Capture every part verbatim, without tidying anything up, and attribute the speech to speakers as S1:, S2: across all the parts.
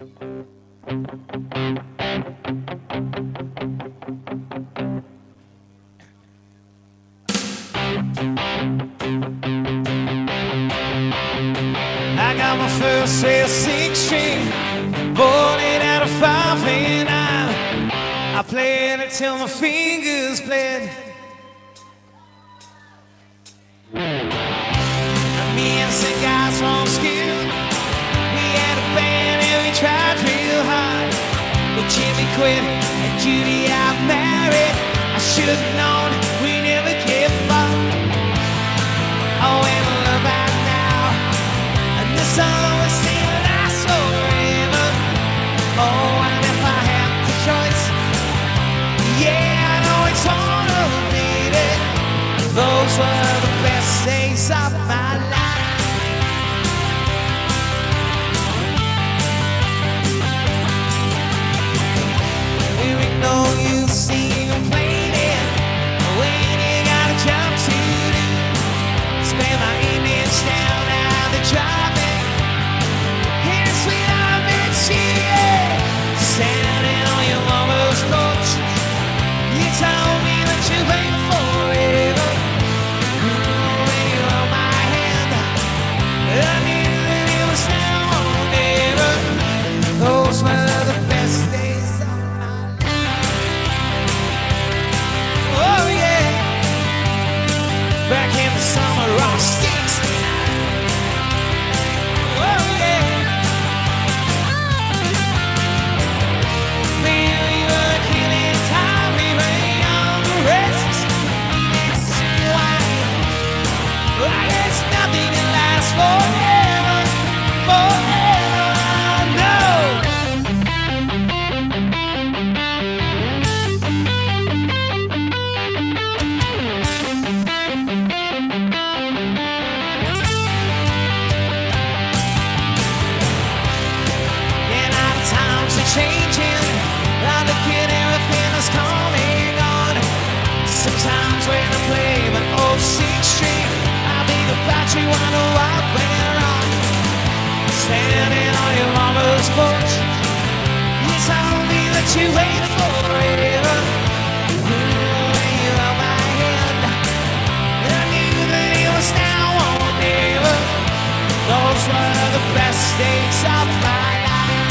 S1: I got my first six string, bought it at a five and nine. I played it till my fingers bled. Me and some guys from school, we had a band and we tried real hard. But Jimmy quit and Judy got married. I should have known we never get far. Oh, and love right now, and the song will still last forever. Oh, and if I had the choice, yeah, I know it's all of it. Those were the best days of my life. There ain't no use seeing them complaining when you got a job to do. Spend my evenings down at the drive-in. Here, sweet, I met you, yeah. Standing on your mama's porch. You told me that you wait forever. When you held my hand, I knew that it was now or never. Those were the best days of my life. Oh yeah. Back in the summer of sixty-nine. Oh yeah. Man, we were killing time, we were young, restless, and wild. I guess nothing can last forever, forever, no. And our times are changing. I look at everything that's coming on. Sometimes when I play my old six string, I think about you, wonder what went wrong. Standing on your mama's porch, you told me that you wait forever. When you held my hand, I knew that it was now or never. Those were the best days of my life.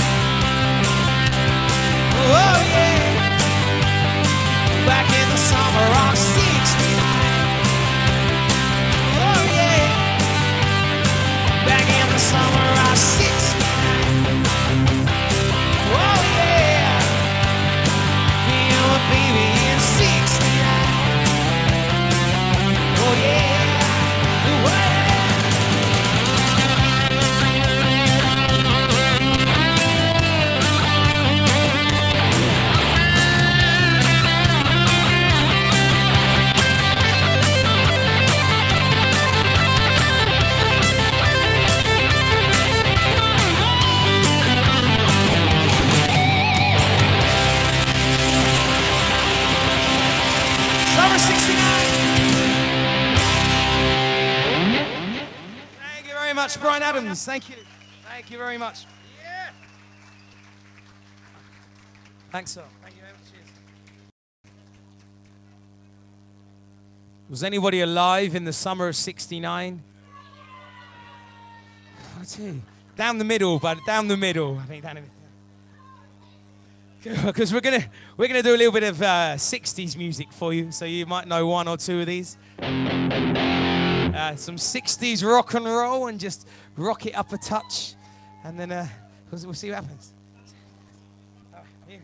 S1: Oh yeah. Back in the summer of sixty-nine. Oh yeah. Back in the summer of sixty-nine. Oh yeah. You were baby in sixty-nine. Oh yeah. Oh, yeah. Summer sixty-nine. Thank you very much, Brian Adams. Thank you. Thank you very much. Yeah. Thanks, sir. Thank you very much. Cheers. Was anybody alive in the summer of sixty-nine? I tell you, down the middle, but down the middle. I think down the middle. Because we're gonna we're gonna do a little bit of uh, sixties music for you, so you might know one or two of these. Uh, some sixties rock and roll, and just rock it up a touch, and then uh, we'll, we'll see what happens. Oh, here.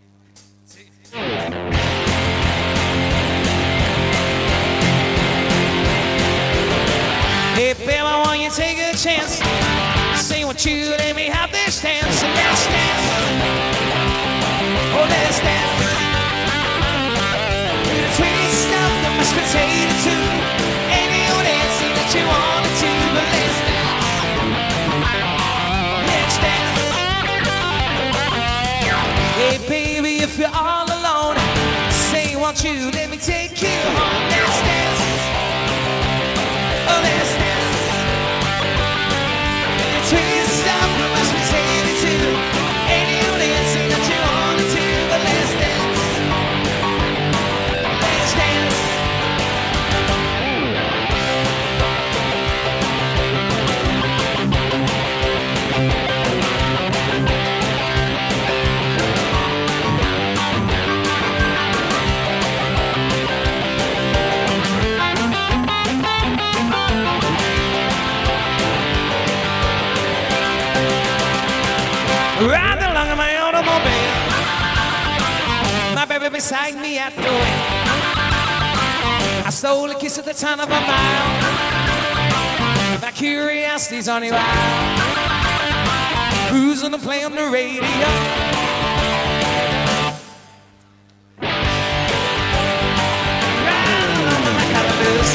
S1: Hey, baby, why don't you take a chance? Say what you let me have this dance, and let's dance. Oh, let's dance. Do the twist up the mashed potato too. Any old dancing that you wanted to, but let's dance. Let's dance. Hey, baby, if you're all alone, say, won't you let me take you home? Let's dance. Oh, let's dance. Do the twist up the mashed potato too. Riding along in my automobile, my baby beside me at the wheel. I stole a kiss at the turn of a mile. My curiosity's on wild. Who's gonna play on the radio? Riding along in my calaboose,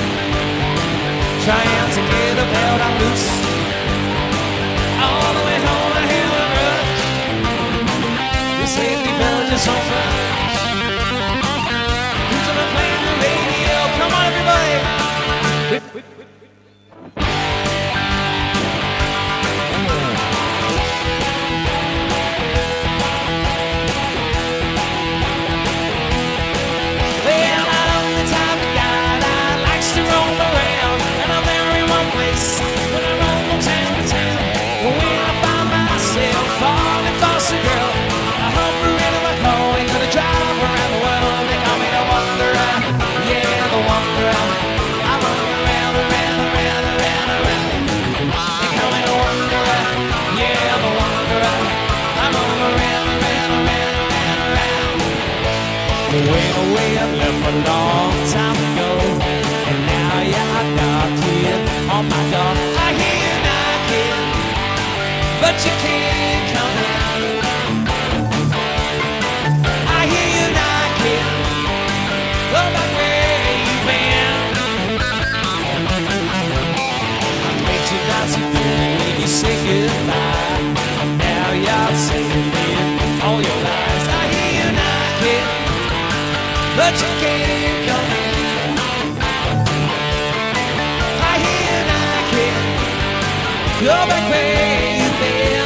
S1: trying to get a belt on loose. All the way home I hear the rush. This safety bell just on flush. Who's gonna play on the radio? Come on everybody. Whip, whip, whip, whip. Well, I'm the type of guy that likes to roam around, and I'm there in one place when I roam from town to town. When I find myself falling for some girl, I hop her into my car, we're gonna drive around the world. They call me the wanderer, yeah, the wanderer. I run around, around, around, around, around. They call me the wanderer, yeah, the wanderer. I run around, around, around, around, around. Way away I left a long time ago, and now you're knocking on my door. I hear you knocking, but you can't come in. I hear you knocking, go back where you've been. I made you dance with you when you say goodbye. Now you're saying all your lies. I hear you knocking, but you can't come in. I hear you knocking, go back where you've been.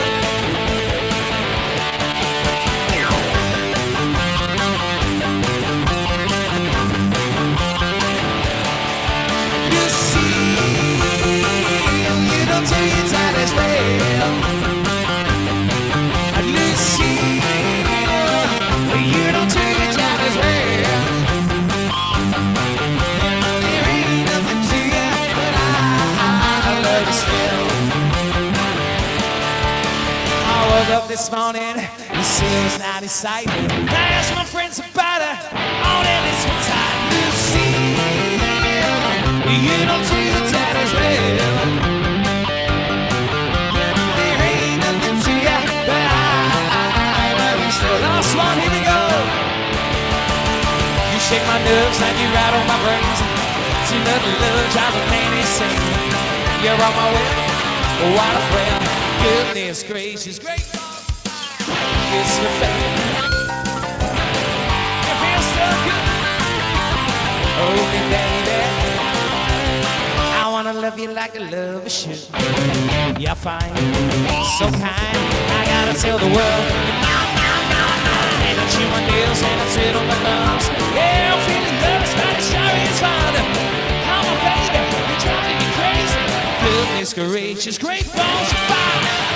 S1: You see, you don't take your time as well. You see, you don't take your time as well. There ain't nothing to you, but I, I love you still. I woke up this morning, the sail's not in sight. I asked my friends about her, all that is for time. You see, you don't take your time as well. There ain't nothing to you, but I, I love you still. Last one, here we go. You shake my nerves and you rattle my brains. Too much love drives a man insane. You're on my way, oh, what a friend. Goodness gracious, great. It's your baby. You feel so good. Oh, me baby, I wanna love you like a lover should. You're fine, so kind. I gotta tell the world. And I chew my nails and I sit on my thumbs. Yeah, I'm feeling good, Spanish sure is fun. Come on, baby, you're driving me crazy. Goodness gracious, great balls of fire.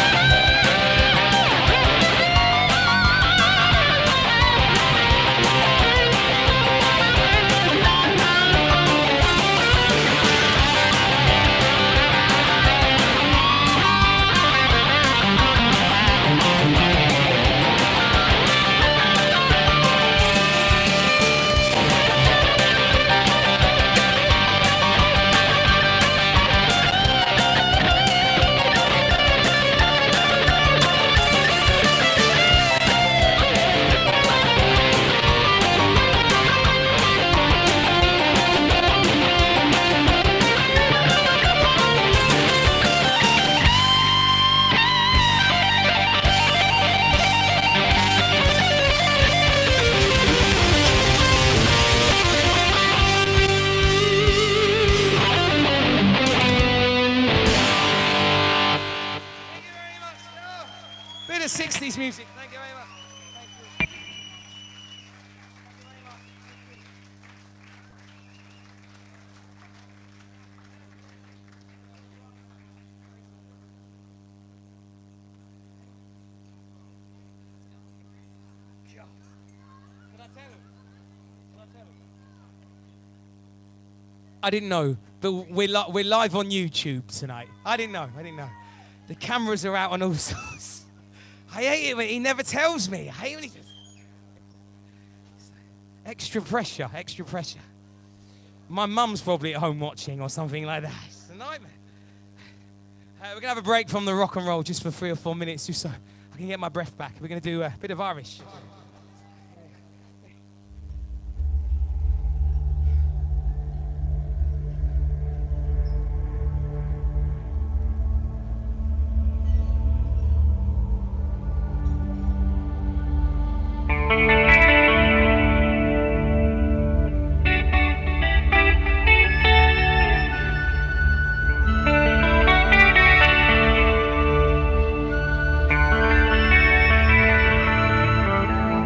S1: sixties music. Thank you very much. Thank you. Thank you very much. Can I tell him? Can I tell him? I didn't know, but we're, li we're live on YouTube tonight. I didn't know. I didn't know. The cameras are out on all sorts. I hate it when he never tells me. I hate when he just... Extra pressure, extra pressure. My mum's probably at home watching or something like that. It's a nightmare. Uh, we're going to have a break from the rock and roll just for three or four minutes just so I can get my breath back. We're going to do a bit of Irish.
S2: Thank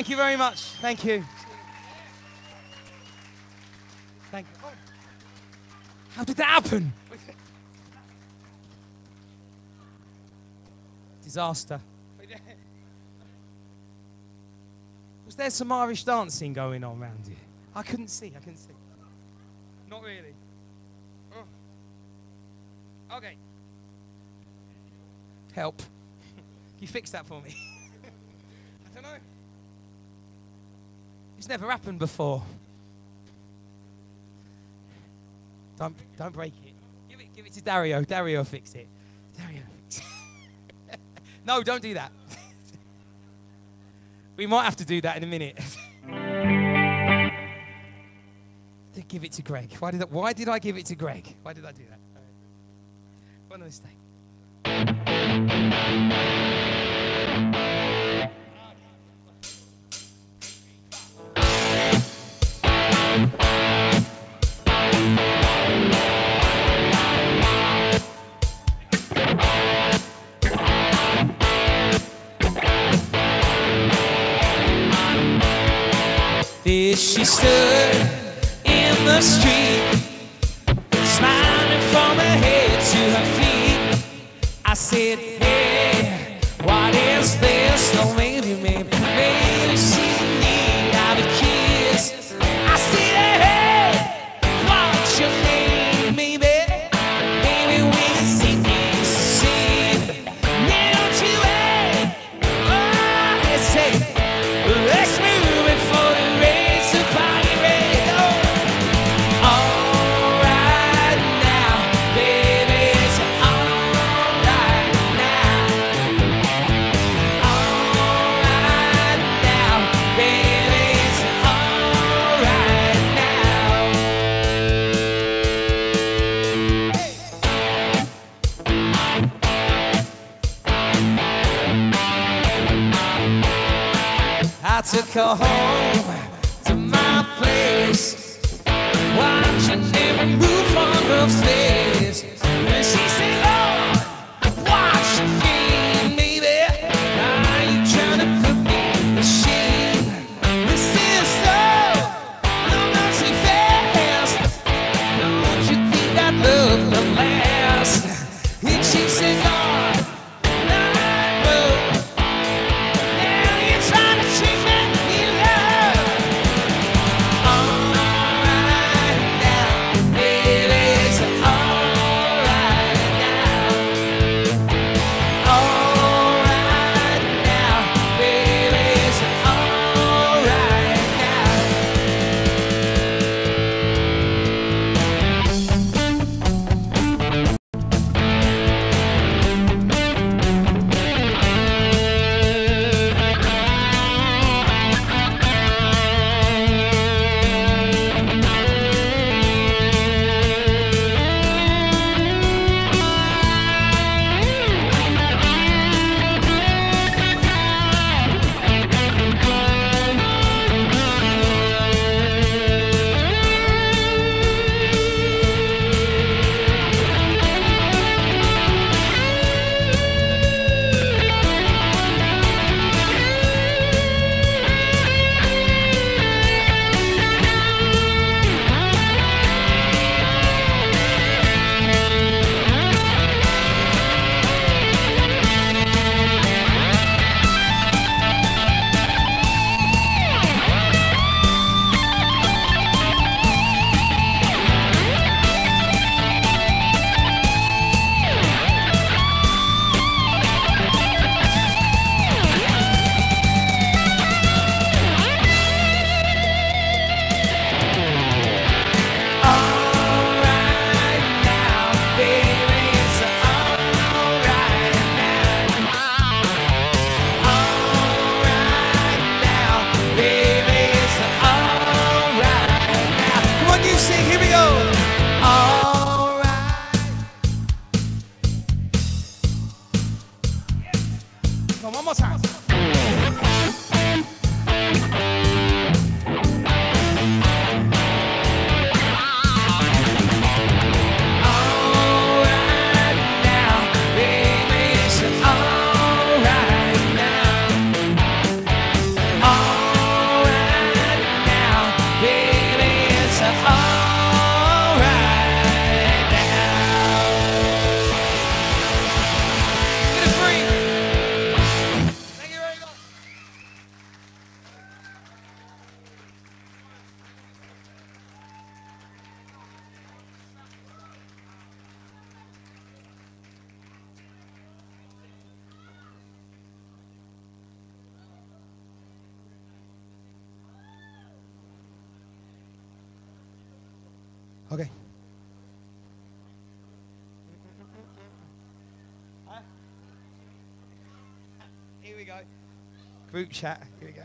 S1: Thank you very much. Thank you. Thank you. Oh. How did that happen? Disaster. Was there some Irish dancing going on around you? I couldn't see, I couldn't see. Not really. Oh. Okay. Help. You fix that for me. I don't know. It's never happened before. Don't, don't break it. Give it. Give it to Dario. Dario will fix it. Dario. No, don't do that. We might have to do that in a minute. Give it to Greg. Why did I, why did I give it to Greg? Why did I do that? One mistake. There she stood in the street, smiling from her head to her feet. I said, hey, what is this? Oh, maybe, maybe, maybe she need have a kiss. I said, hey, what's your name, baby? Maybe we can see things the same. Now don't you wait, oh, hesitate. Let's move it for the race to party race. Oh, all right now, baby, it's all right now. All right now, baby, it's all right now. I took her home to my place, watching every move from her face. And she said, Lord, watch your game, baby. Are you trying to put me to shame? This is so, no, not too fast. Don't you think that love will last? And she said, Lord, I will. Now you're trying to treat me love. All right now, baby, it's all right now. All right now, baby, it's all right all Okay. Here we go. Group chat. Here we go.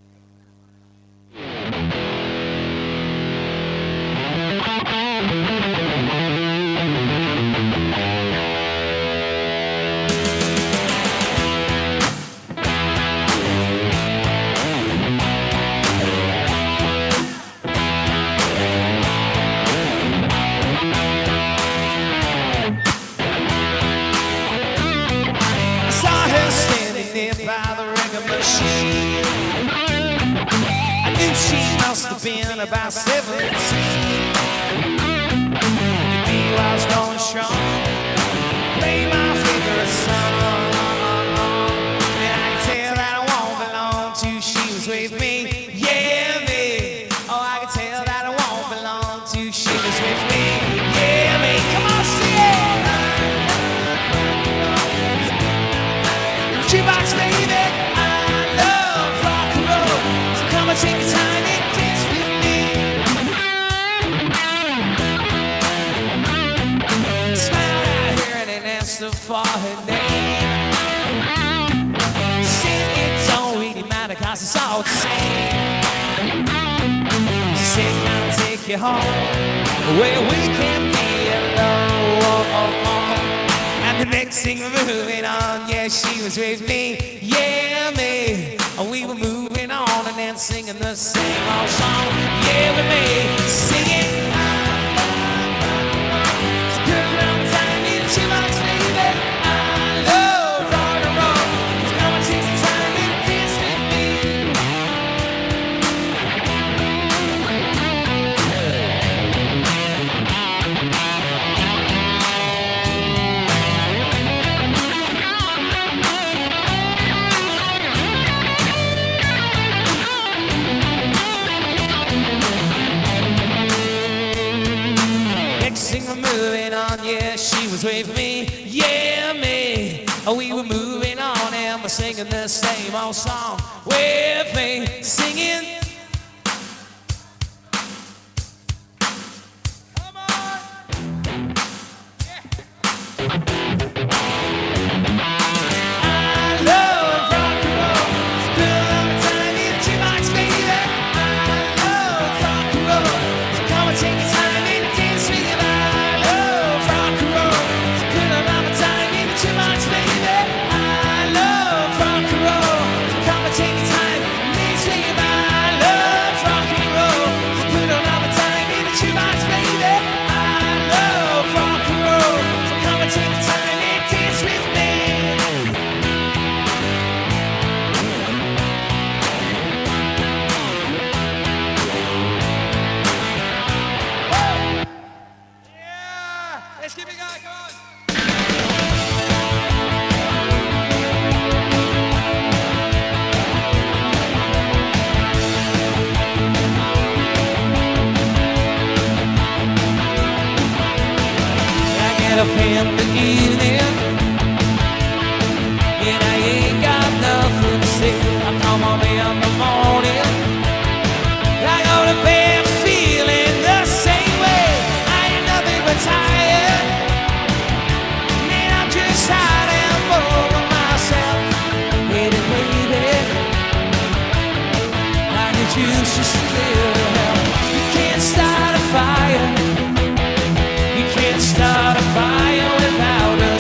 S1: Been about seventeen. Maybe I was going strong. Play my favorite song. And I can tell that I won't belong to. She was with me, yeah me. Oh, I can tell that I won't belong to. She was with me, yeah me. Come on, sing it. Jukebox baby, I love rock and roll. So come and take your time and dance with me. Smile at her and then ask her for her name. Sing it don't really matter cause it's all the same. She said can I take you home where we can be alone. And the next thing we're moving on, yeah, she was with me, yeah, me. And we were moving on and then singing the same old song, yeah, with me, singing. So girl, around the time, need a jukebox, baby. I love rock and roll. So come and take some time and dance with me. Moving on, yeah, she was with me, yeah, me. We were moving on and we're singing the same old song with me, singing. Come on! Yeah. I love rock and roll. So put on the time in jukebox, baby. I love rock and roll. So come and take your time and dance with me. Up in the evening, and I ain't got nothing to say. I come home in the morning, I go to bed feeling the same way. I ain't nothing but tired, and I'm just hiding over myself. Hey, baby, I could use just a little help. You can't start a fire. You can't start a fire without a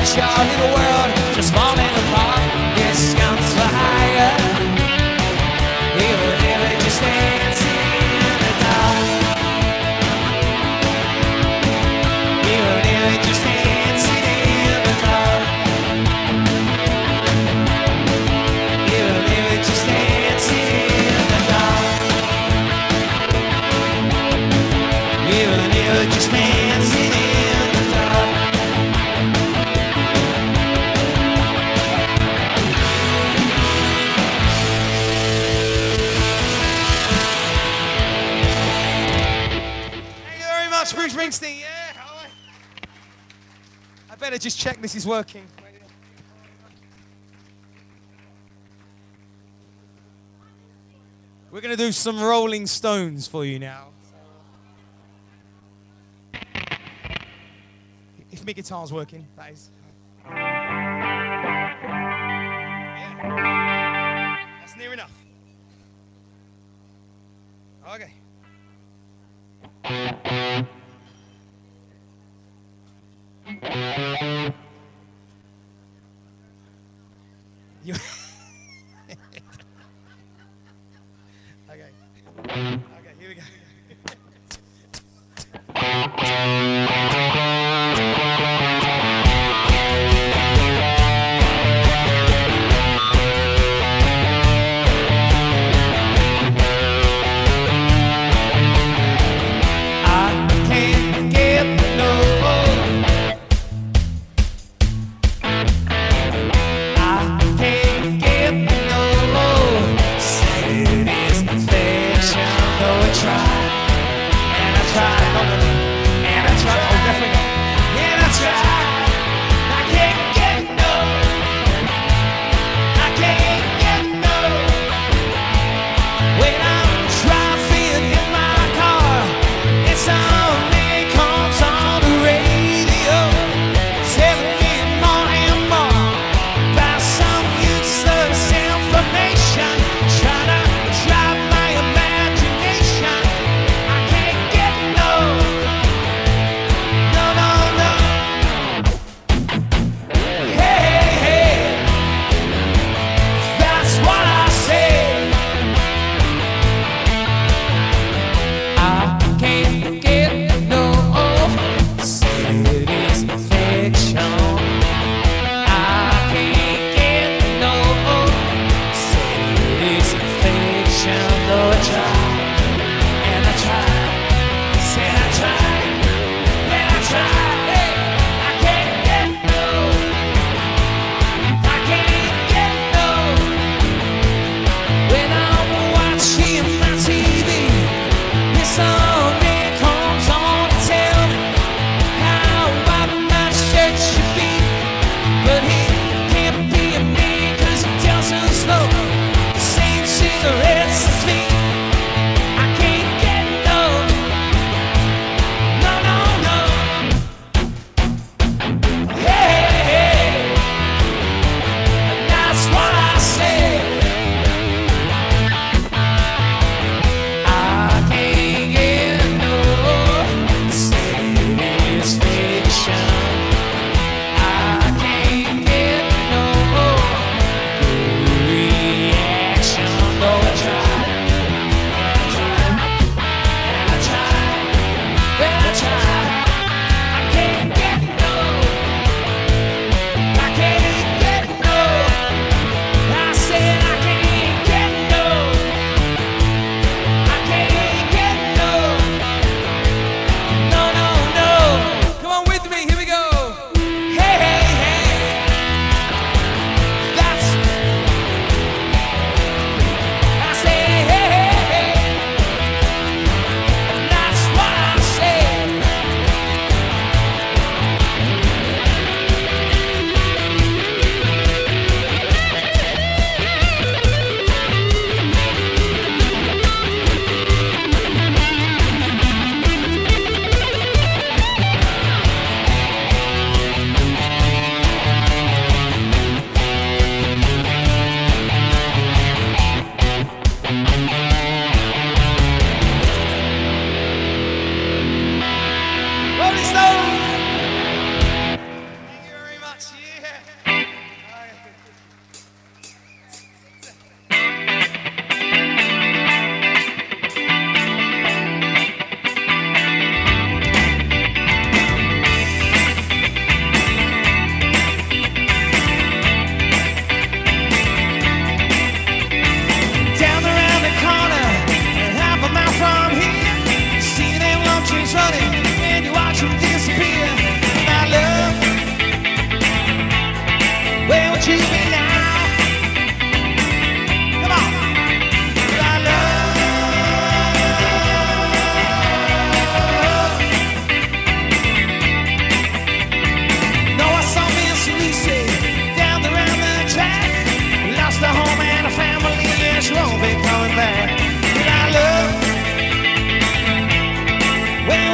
S1: watch our little world just falling apart. This comes for higher. We were never just dancing in the dark. We were never just dancing in the dark. We were never just dancing in the dark. We were never just dancing in the dark. Thank you very much, Bruce Springsteen. Yeah. I better just check this is working. We're going to do some Rolling Stones for you now. If my guitar's working, that is. Yeah. That's near enough. Okay. You okay. Okay, here we go.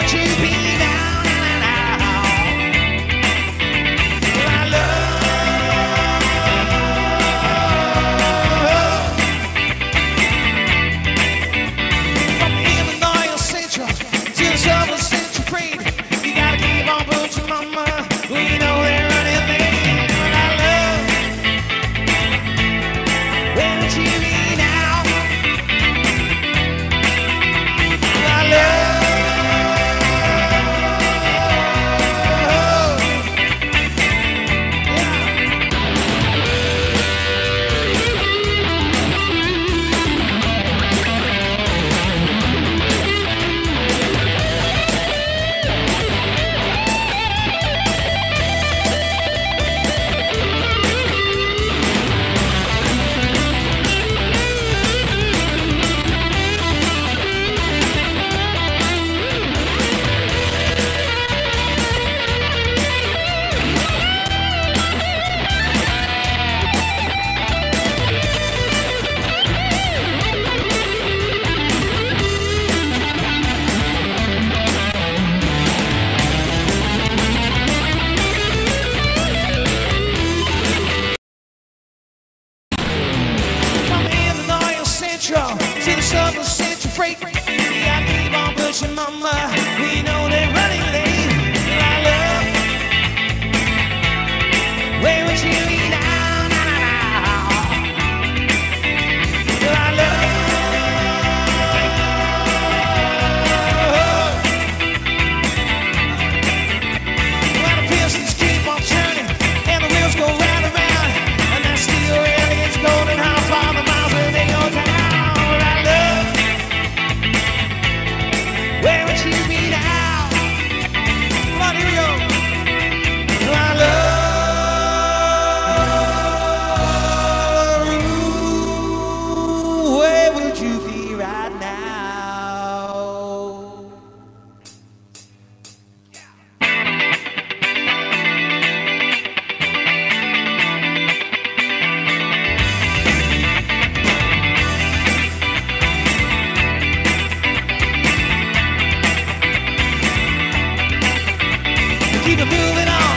S1: would you be now, now, now? Well, I love from Illinois Central to the Southern Central Freight. You gotta keep on pushing, mama. We know they're running late. Well, I love where would you be now? Well, I love to the Southern Central Freight. We gotta keep on pushing, mama. We know they're running late. Well, I love where would you be now, now, now? Well, I love when the pistons keep on turning and the wheels go round and round, and that steel rail gets golden. How far the miles will they go down? Where would you be now? Come on, here we go. I love. Where would you be right now? Keep it moving on.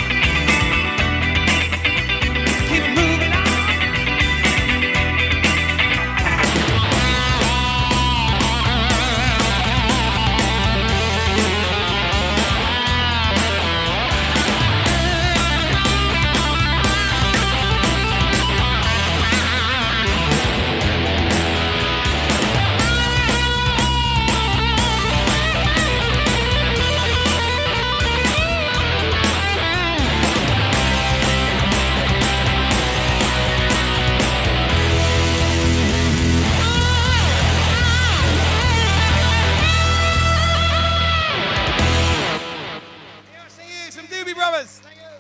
S1: Keep it moving on. Brothers. Thank you.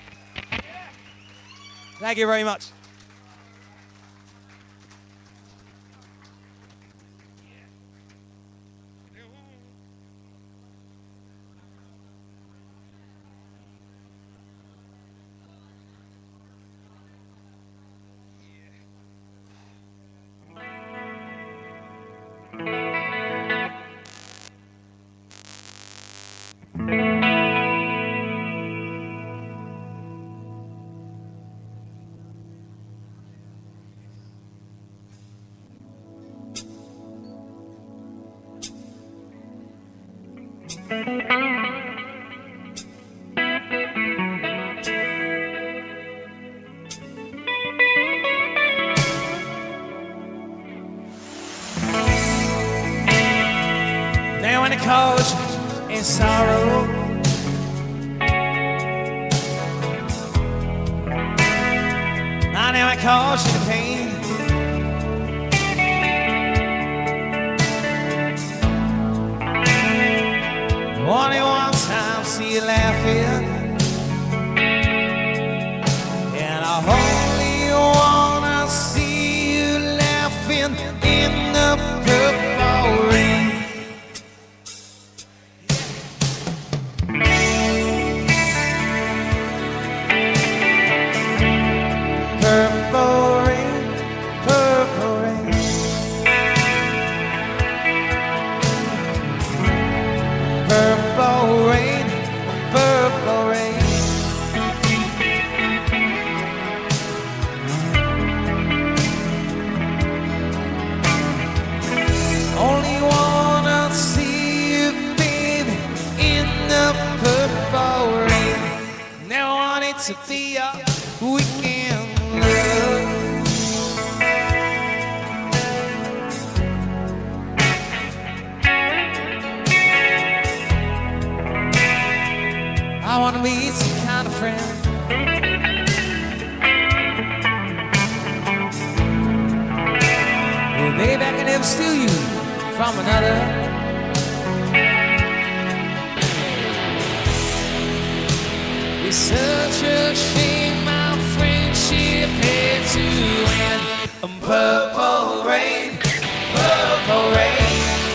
S1: Thank you very much. Now when it calls in sorrow, now now it calls you to pain. Only one time see you laughing, and I only wanna see you laughing in the purple rain. Purple rain, purple rain, purple to be a weekend love. I wanna be some kind of friend. Well, baby, I can never steal you from another. It's such a shame our friendship had to end. Purple rain, purple rain.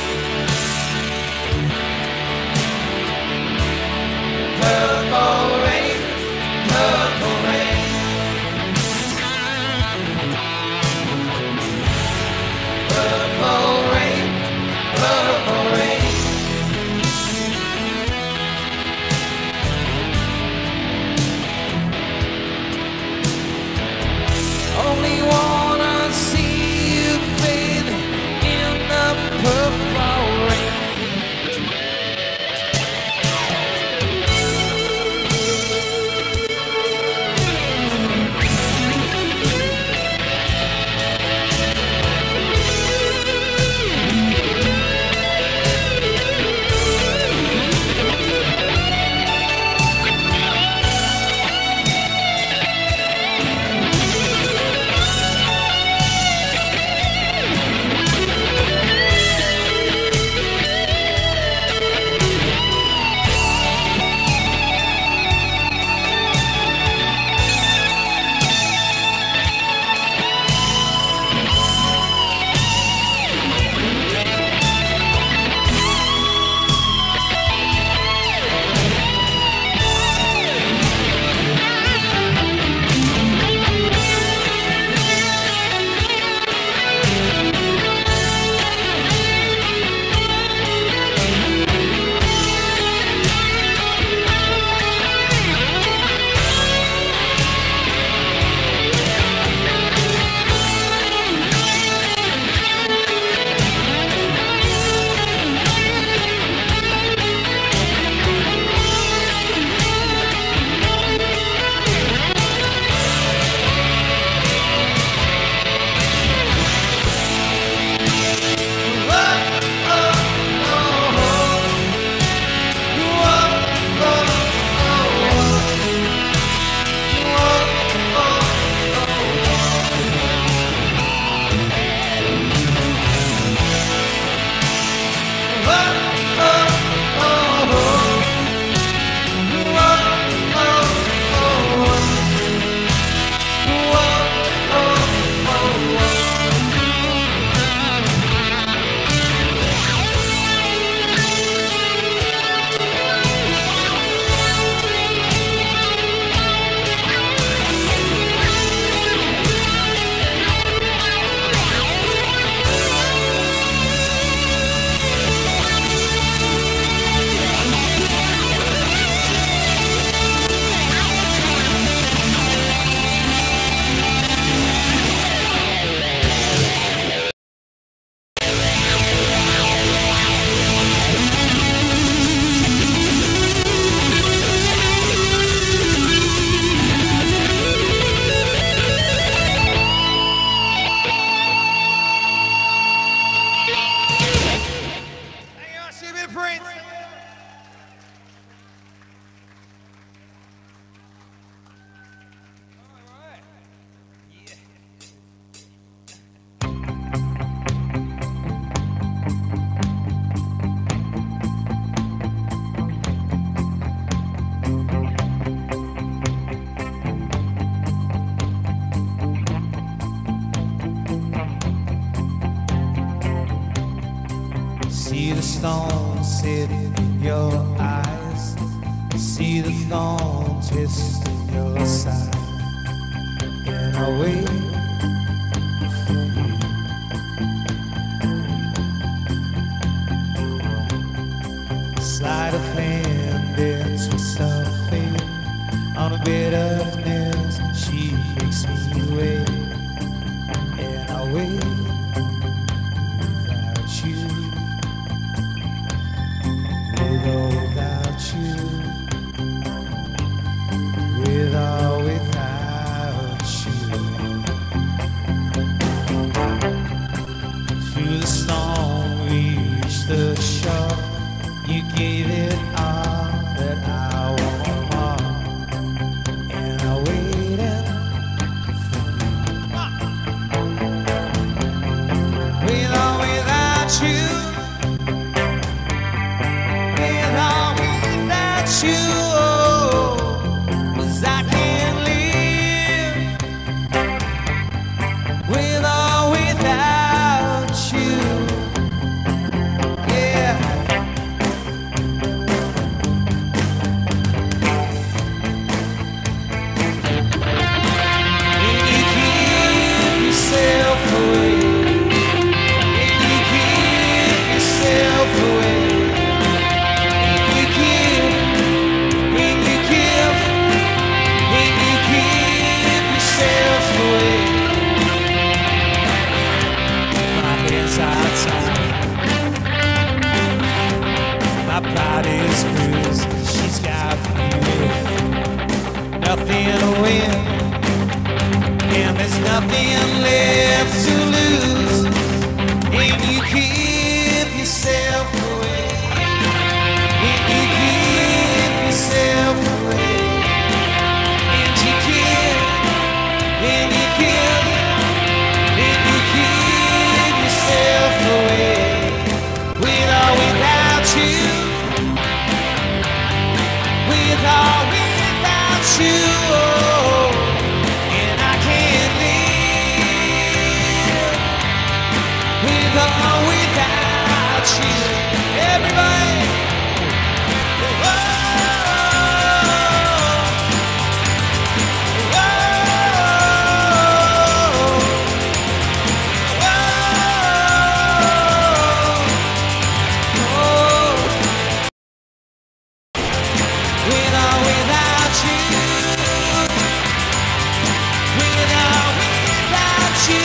S1: Purple rain, purple rain. Purple rain, purple rain. Only wanna see you, baby, in the purple rain. See the stone sit in your eyes. See the thorn twist in your side. And I wait for you. Sleight of hand and twist of fate. On a bed of nails, she makes me wait. And I wait without you. With or without you, with or you, 'cause I can't live with or without you. Yeah. When you give yourself away, when you give yourself away. My body's bruised, she's got me with nothing to win, and there's nothing left to lose. When you give yourself away, when you give yourself away, and you give, when you give, when you give yourself away, with or without you. With or without you, and I can't live with or without you. Everybody, whoa, whoa, whoa, with or without you, with or without you,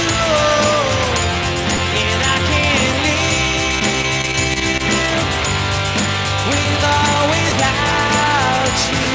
S1: and I can't live with or without you.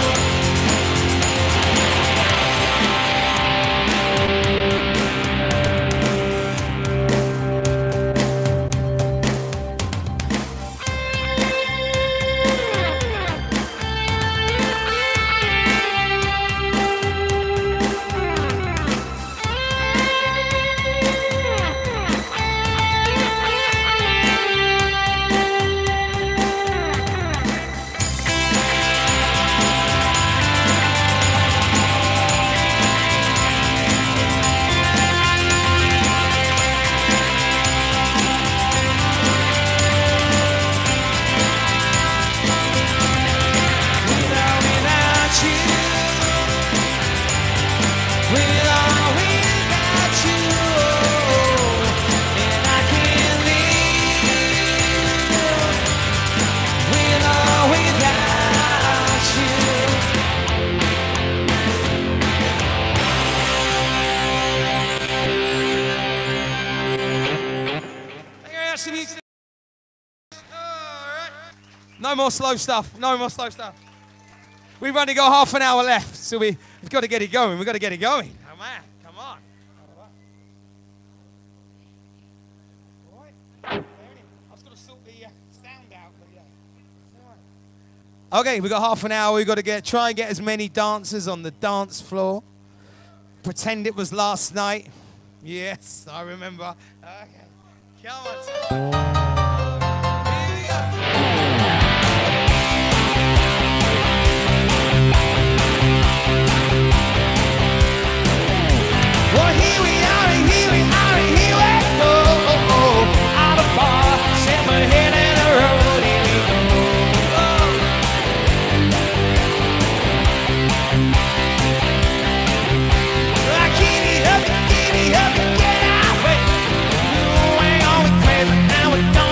S1: No more slow stuff. No more slow stuff. We've only got half an hour left, so we, we've got to get it going. We've got to get it going. Oh, man. Come on. All right. I was going to sort the uh, sound out, but yeah. Okay, we've got half an hour. We've got to get try and get as many dancers on the dance floor. Pretend it was last night. Yes, I remember. Okay. Come on. Here we go. Well, here we are, and here we are, and here we go. Oh, oh, out of bar, set my head in the road. Here we go. Oh. I can't help it, can't help it, get out of it. You ain't always crazy, now it don't.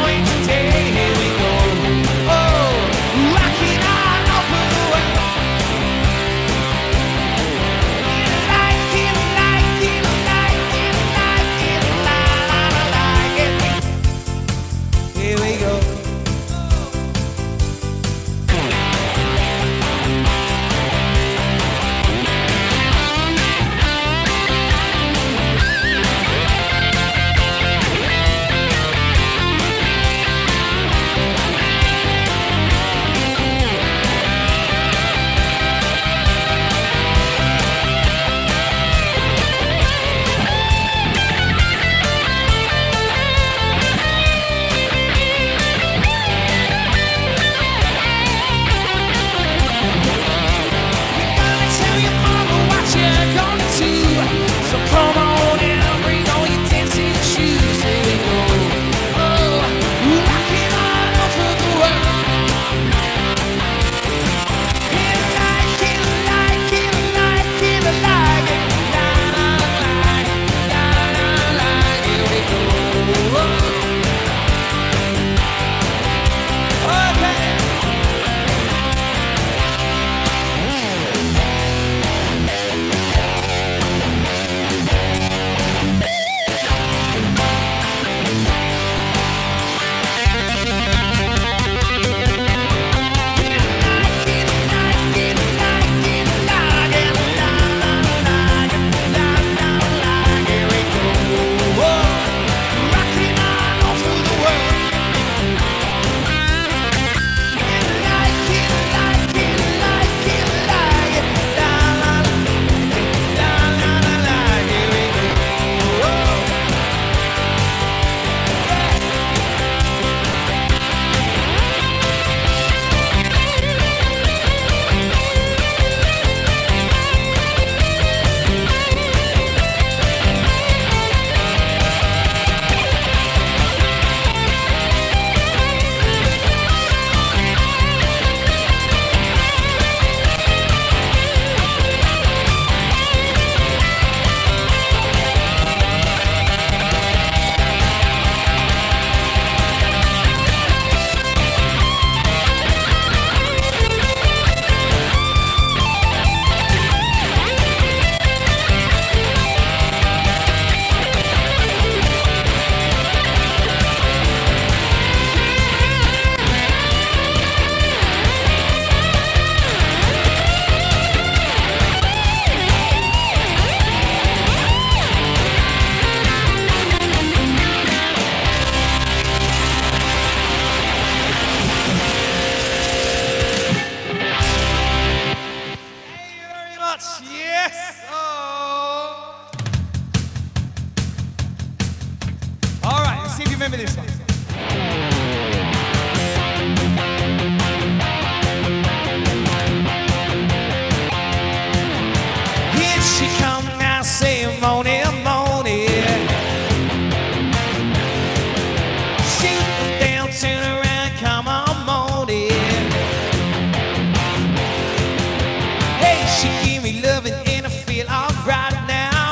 S1: She give me loving and I feel alright now.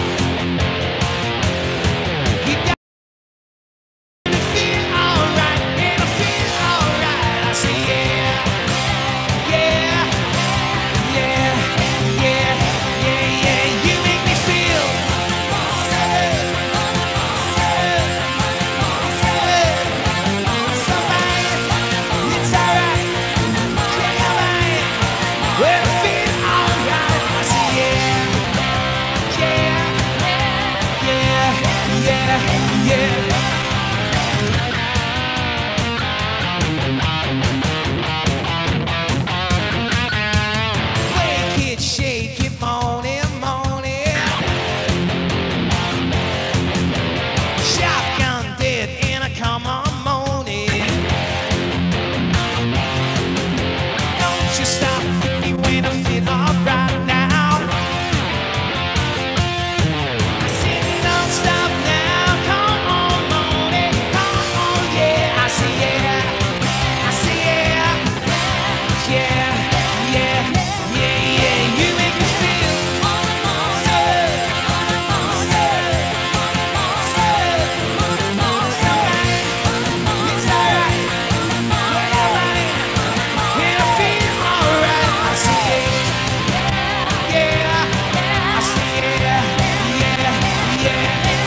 S1: You got me to feel alright and I feel alright. I say yeah, yeah, yeah, yeah, yeah, yeah. You make me feel so, so, so, so right. It's alright, yeah, alright. Well, I feel alright. I say yeah, yeah, yeah, yeah, yeah. Wake it, shake it, morning, morning. Shotgun dead and I come on morning. Don't you stop me when I feel alright now. I said don't stop now. Come on, morning, come on, yeah. I say yeah, I say yeah, yeah, yeah, yeah, yeah. You make me feel so, so, so, so right. It's alright, yeah, alright. When I feel alright, I say yeah, yeah, I say yeah, yeah, yeah.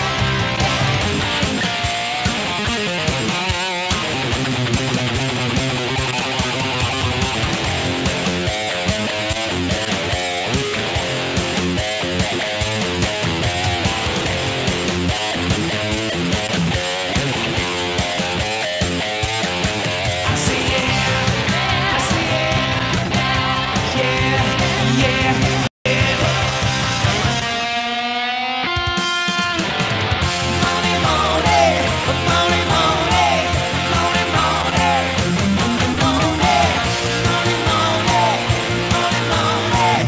S1: I say yeah, I say yeah, yeah, yeah. Morning, morning, morning, morning, morning, morning, morning, morning, morning, morning, morning, morning,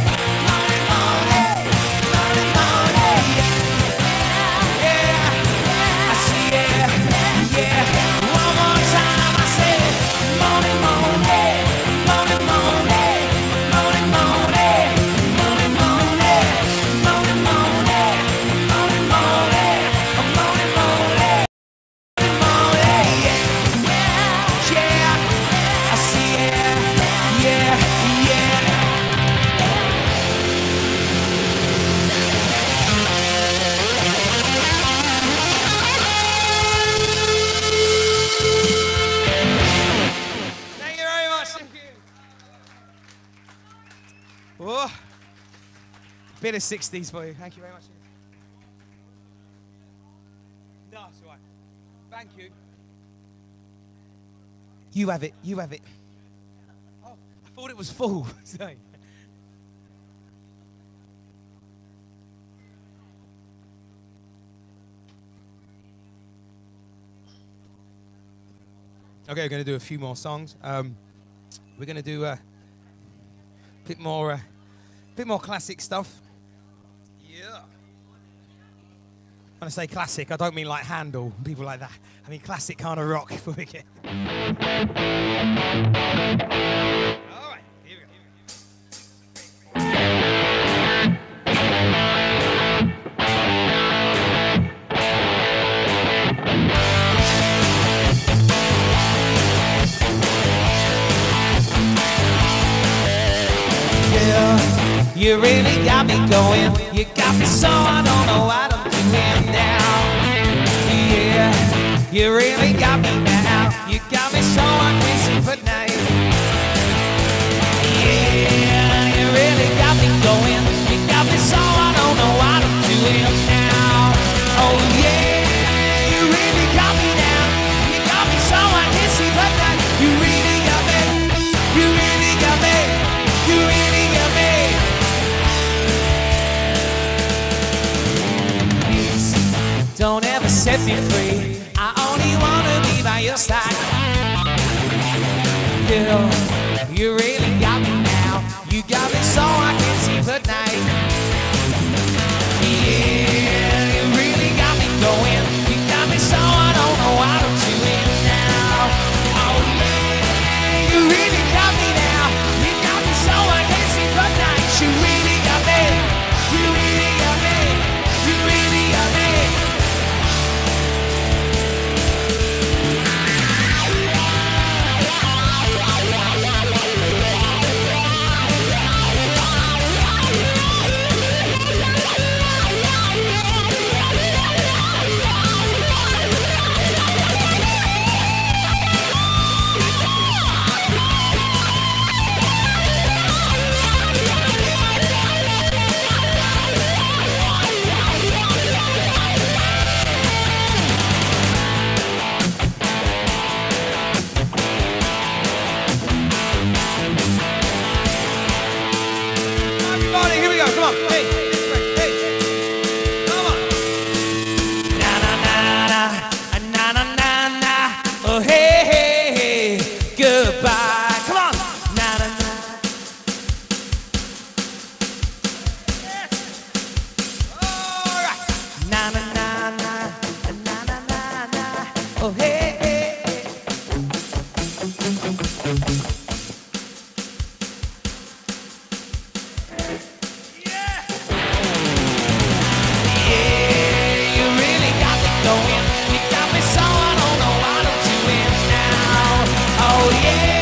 S1: morning, morning, yeah. I say yeah, yeah. One more time, I say morning, morning, morning, morning, morning, morning, morning, morning, morning, morning, morning, morning, morning, morning, morning, yeah, yeah. I say yeah, yeah, yeah. Thank you very much. Thank you. Whoa. Bit of sixties for you. Thank you very much. No, it's all right. Thank you. You have it. You have it. Oh, I thought it was full. Sorry. Okay, we're going to do a few more songs. Um, we're going to do a bit more, uh, bit more classic stuff. Yeah. When I say classic, I don't mean like Handel, people like that. I mean classic kind of rock. All right, here we go. Yeah, you really got me going. You got me so I don't know what I'm doing now. Yeah, you really got me now. You got me so I can't sleep at night. Yeah, you really got me going. You got me so I don't know what I'm doing now. Oh yeah, you really got me now. You got me so I can't sleep at night. You really got me. You really got me. You really got me. Please don't ever set me free. I only wanna be by your side. Girl, you really got me now. You got me so I can't sleep at night. Yeah, you really got me going. You got me so I don't know what I'm doing now. Oh yeah, you really got me now. You got me so I can't sleep at night. You on, hey, this way, hey, come on. Na na na na, na na na na. Oh hey hey hey, goodbye. Come on, na na na. All right, na na na na, na na na na. Oh hey hey hey. Going, you got me so I don't know what I'm doing now. Oh yeah.